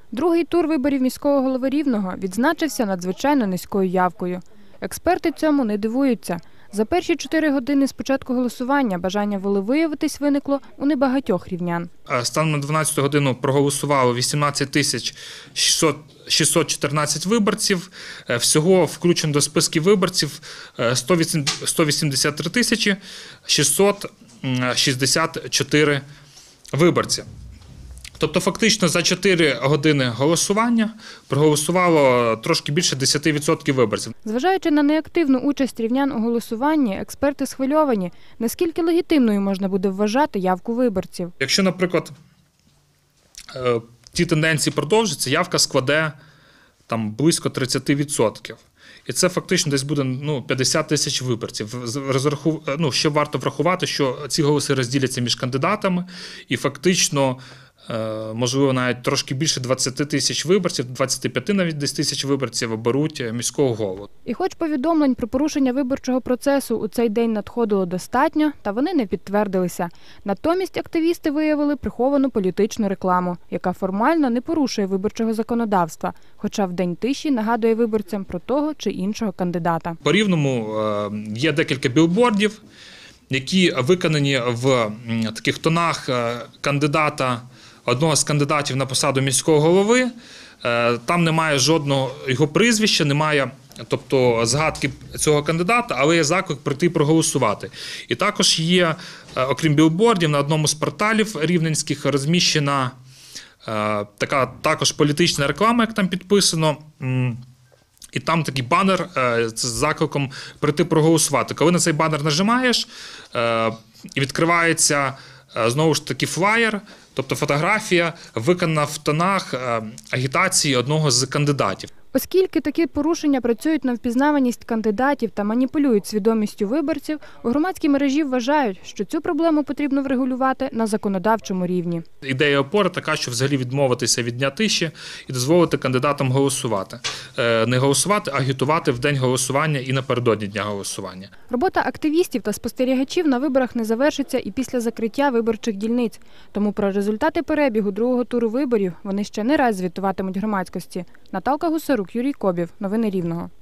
Другий тур виборів міського голови Рівного відзначився надзвичайно низькою явкою. Експерти цьому не дивуються. За перші 4 години з початку голосування бажання волевиявитись виникло у небагатьох рівнян. Станом на 12 годину проголосувало 18 тисяч 614 виборців. Всього включено до списків виборців 183 тисячі 664 виборці. Тобто фактично за 4 години голосування проголосувало трошки більше 10% виборців. Зважаючи на неактивну участь рівнян у голосуванні, експерти схвильовані, наскільки легітимною можна буде вважати явку виборців. Якщо, наприклад, ті тенденції продовжаться, явка складе близько 30%. І це фактично десь буде 50 тисяч виборців. Ще варто врахувати, що ці голоси розділяться між кандидатами і фактично, можливо, навіть трошки більше 20 тисяч виборців, 25 навіть десь тисяч виборців оберуть міського голову. І хоч повідомлень про порушення виборчого процесу у цей день надходило достатньо, та вони не підтвердилися. Натомість активісти виявили приховану політичну рекламу, яка формально не порушує виборчого законодавства, хоча в день тиші нагадує виборцям про того чи іншого кандидата. По Рівному є декілька білбордів, які виконані в таких тонах кандидата, одного з кандидатів на посаду міського голови. Там немає жодного його прізвища, немає згадки цього кандидата, але є заклик прийти проголосувати. І також є, окрім білбордів, на одному з порталів рівненських розміщена така також політична реклама, як там підписано. І там такий банер з закликом прийти проголосувати. Коли на цей банер нажимаєш, і відкривається знову ж таки флаєр, тобто фотографія, виконана в тонах агітації одного з кандидатів. Оскільки такі порушення працюють на впізнаваність кандидатів та маніпулюють свідомістю виборців, у громадській мережі вважають, що цю проблему потрібно врегулювати на законодавчому рівні. Ідея опори така, що взагалі відмовитися від дня тиші і дозволити кандидатам голосувати. Не голосувати, а агітувати в день голосування і напередодні дня голосування. Робота активістів та спостерігачів на виборах не завершиться і після закриття виборчих дільниць. Тому про результати перебігу другого туру виборів вони ще не раз звітуватимуть громадськості. Наталка Гусарук, Юрій Кобів. Новини Рівного.